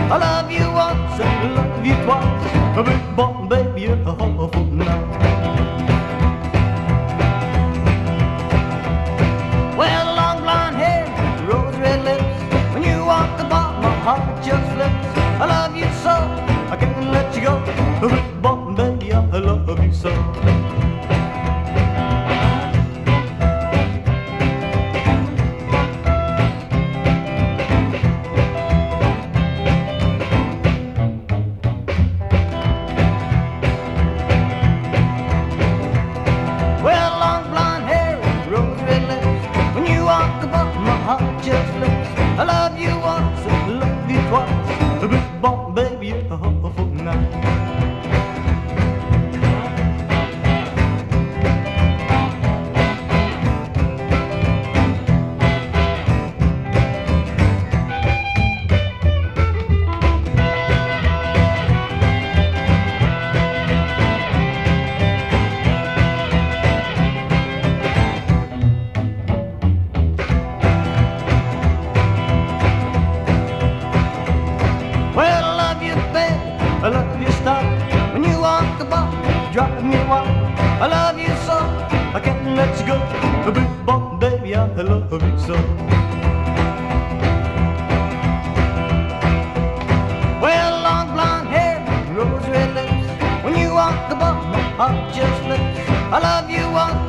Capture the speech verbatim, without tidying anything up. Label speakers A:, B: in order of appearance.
A: I love you once and I love you twice. A big bottom baby, you're a awful night. Well, long blonde hair, rose red lips. When you walk about, my heart just flips. I love you so, I can't let you go. A big bottom baby, I love you so. Just lips. I love you once, I love you twice. A big bump, baby, you're a awful night. I love your style. When you walk about, drive me wild. I love you so, I can't let you go. A big bump, baby, I love you so. Well, long blonde hair, rose red lips. When you walk about, my heart just flips. I love you once,